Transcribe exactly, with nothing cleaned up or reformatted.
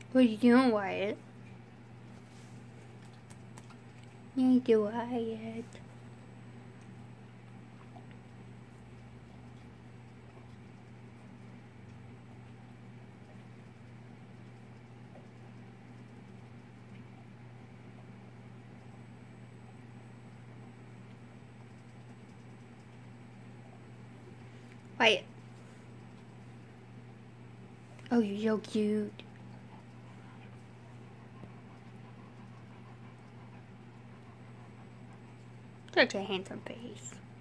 What are you doing, Wyatt? You do Wyatt. Wyatt. Oh, you're so cute. Such a handsome face.